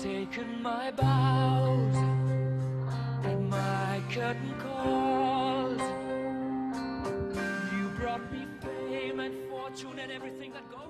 taken my bows and my curtain calls. You brought me fame and fortune and everything that goes.